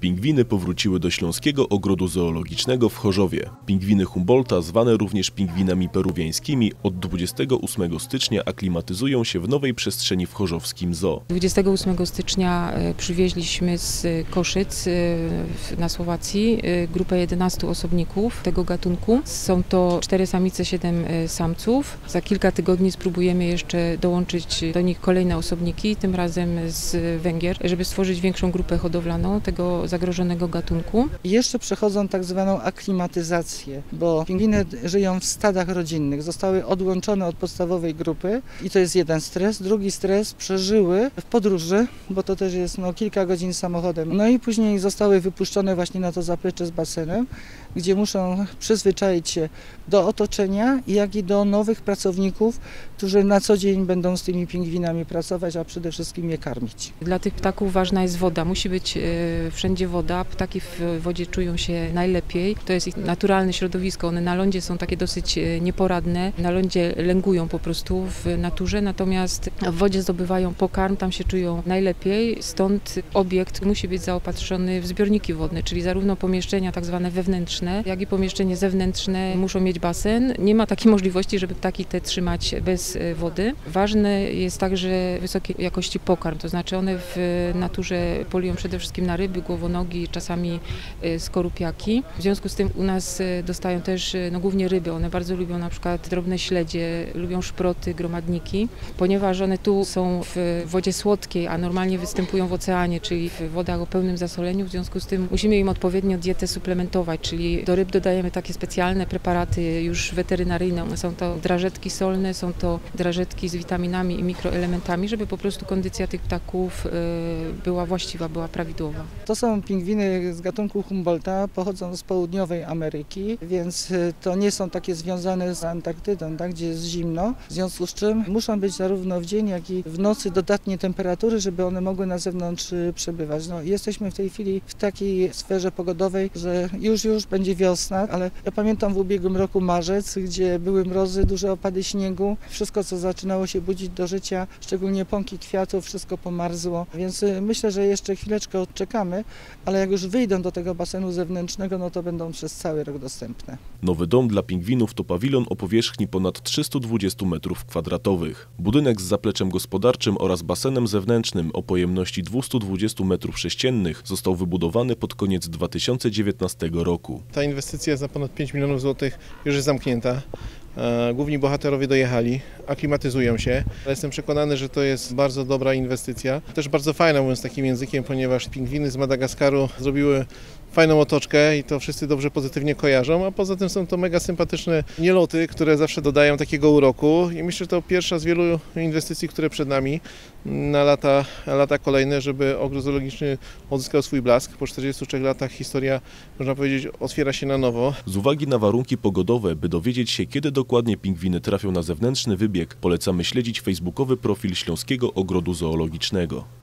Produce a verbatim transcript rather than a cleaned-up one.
Pingwiny powróciły do Śląskiego Ogrodu Zoologicznego w Chorzowie. Pingwiny Humboldta, zwane również pingwinami peruwiańskimi, od dwudziestego ósmego stycznia aklimatyzują się w nowej przestrzeni w chorzowskim zoo. dwudziestego ósmego stycznia przywieźliśmy z Koszyc na Słowacji grupę jedenastu osobników tego gatunku. Są to cztery samice, siedem samców. Za kilka tygodni spróbujemy jeszcze dołączyć do nich kolejne osobniki, tym razem z Węgier, żeby stworzyć większą grupę hodowlaną tego zagrożonego gatunku. Jeszcze przechodzą tak zwaną aklimatyzację, bo pingwiny żyją w stadach rodzinnych, zostały odłączone od podstawowej grupy i to jest jeden stres. Drugi stres przeżyły w podróży, bo to też jest no, kilka godzin samochodem. No i później zostały wypuszczone właśnie na to zaplecze z basenem, gdzie muszą przyzwyczaić się do otoczenia, jak i do nowych pracowników, którzy na co dzień będą z tymi pingwinami pracować, a przede wszystkim je karmić. Dla tych ptaków ważna jest woda. Musi być wszędzie woda. Ptaki w wodzie czują się najlepiej. To jest ich naturalne środowisko. One na lądzie są takie dosyć nieporadne. Na lądzie lęgują po prostu w naturze, natomiast w wodzie zdobywają pokarm, tam się czują najlepiej. Stąd obiekt musi być zaopatrzony w zbiorniki wodne, czyli zarówno pomieszczenia tak zwane wewnętrzne, jak i pomieszczenie zewnętrzne muszą mieć basen. Nie ma takiej możliwości, żeby ptaki te trzymać bez wody. Ważne jest także wysokiej jakości pokarm, to znaczy one w naturze polują przede wszystkim na ryby, głowonogi, czasami skorupiaki. W związku z tym u nas dostają też no, głównie ryby. One bardzo lubią na przykład drobne śledzie, lubią szproty, gromadniki. Ponieważ one tu są w wodzie słodkiej, a normalnie występują w oceanie, czyli w wodach o pełnym zasoleniu, w związku z tym musimy im odpowiednio dietę suplementować, czyli do ryb dodajemy takie specjalne preparaty już weterynaryjne. Są to drażetki solne, są to drażetki z witaminami i mikroelementami, żeby po prostu kondycja tych ptaków była właściwa, była prawidłowa. To są pingwiny z gatunku Humboldta, pochodzą z południowej Ameryki, więc to nie są takie związane z Antarktydą, tak, gdzie jest zimno. W związku z czym muszą być zarówno w dzień, jak i w nocy dodatnie temperatury, żeby one mogły na zewnątrz przebywać. No, jesteśmy w tej chwili w takiej sferze pogodowej, że już już będzie wiosna, ale ja pamiętam w ubiegłym roku marzec, gdzie były mrozy, duże opady śniegu. Wszystko, co zaczynało się budzić do życia, szczególnie pąki kwiatów, wszystko pomarzło. Więc myślę, że jeszcze chwileczkę odczekamy, ale jak już wyjdą do tego basenu zewnętrznego, no to będą przez cały rok dostępne. Nowy dom dla pingwinów to pawilon o powierzchni ponad trzystu dwudziestu metrów kwadratowych. Budynek z zapleczem gospodarczym oraz basenem zewnętrznym o pojemności dwustu dwudziestu metrów sześciennych został wybudowany pod koniec dwa tysiące dziewiętnastego roku. Ta inwestycja za ponad pięć milionów złotych już jest zamknięta. Główni bohaterowie dojechali, aklimatyzują się. Jestem przekonany, że to jest bardzo dobra inwestycja. Też bardzo fajna, mówiąc takim językiem, ponieważ pingwiny z Madagaskaru zrobiły fajną otoczkę i to wszyscy dobrze, pozytywnie kojarzą, a poza tym są to mega sympatyczne nieloty, które zawsze dodają takiego uroku i myślę, że to pierwsza z wielu inwestycji, które przed nami na lata, lata kolejne, żeby ogród zoologiczny odzyskał swój blask. Po czterdziestu trzech latach historia, można powiedzieć, otwiera się na nowo. Z uwagi na warunki pogodowe, by dowiedzieć się, kiedy dokładnie pingwiny trafią na zewnętrzny wybieg, polecamy śledzić facebookowy profil Śląskiego Ogrodu Zoologicznego.